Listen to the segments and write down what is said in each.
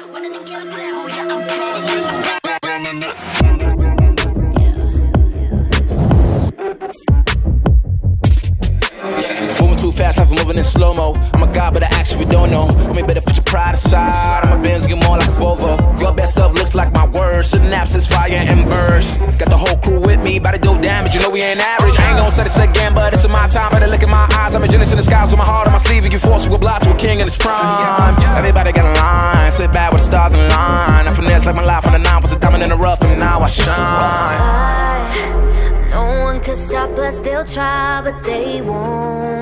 Too fast, life moving in slow-mo. I'm a god, but I actually don't know. I mean, better put your pride aside. I'm a Benz, get more like a Volvo. Your best stuff looks like my words. Synapses, fire and burst. Got the whole crew with me, about to do damage. You know we ain't average. I ain't gonna say this again, but it's in my time. Better look in my eyes. I'm a genius in the skies with my heart on my sleeve. And you force to oblige to a king in his prime. Everybody got a line. Sit back with the stars in line. I finesse like my life on the 9 was a diamond in the rough, and now I shine. No one could stop us, they'll try, but they won't.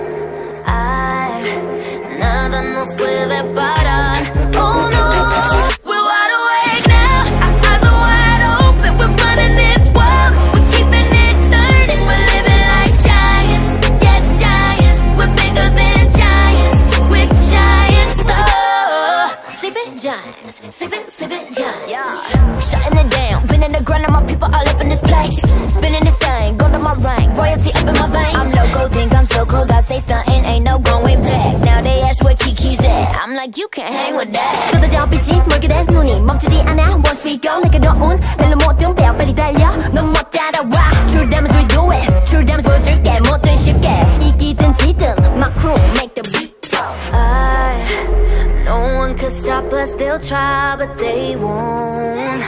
Nada nos puede parar. Oh no, we're wide awake now. Our eyes are wide open. We're running this world. We're keeping it turning. We're living like giants. Yeah, giants. We're bigger than giants. We're giants. Oh, sleeping giants. Sleeping giants. Yeah, shutting it down. Been in the ground and my people all up in this place. Spinning this thing, go to my rank. Royalty up in my veins. I'm loco, think I'm so cold. I say something, ain't no going back. Now they ask where Keke's at. I'm like, you can't hang with that. 쏟아져 빛이 멀게 된 눈이 멈추지 않아. Once we go, 내게 넣은 내 모든 뼈 빨리 달려. 넌 못 따라와. True damage we do it. True damage 보여줄게. 모든 쉽게 이기든 지든. My crew make the beat. No one could stop us. They'll try, but they won't.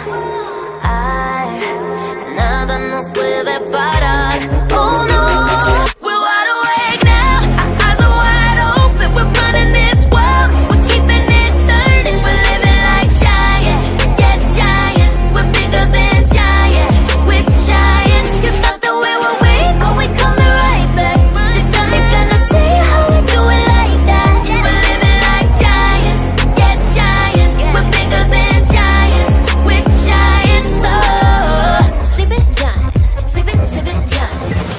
Nada nos puede parar. Oh no, we're wide awake now. Our eyes are wide open. We're running this world. We're keeping it turning. We're living like giants. Yeah, giants. We're bigger than giants. We're giants. You thought that we were weak, but we coming right back. This time you're gonna see how we do it like that. We're living like giants. Yeah, giants. We're bigger than giants. We're giants. Oh, sleeping giants. Sleeping giants.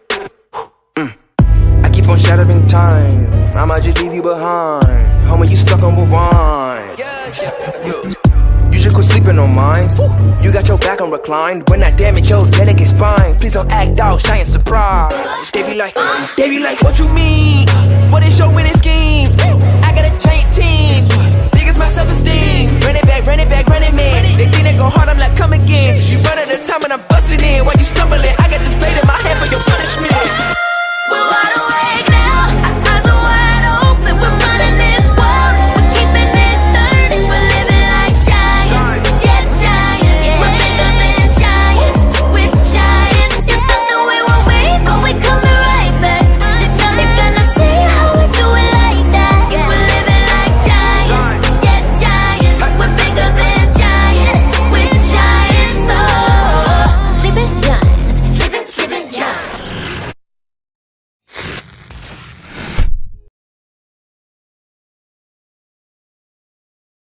I keep on shattering time. I might just leave you behind. Homie, you stuck on rewind. You should quit sleeping on mine. You got your back on reclined. When I damage your delicate spine, please don't act out, shy and surprised. They be like, what you mean? What is your winning?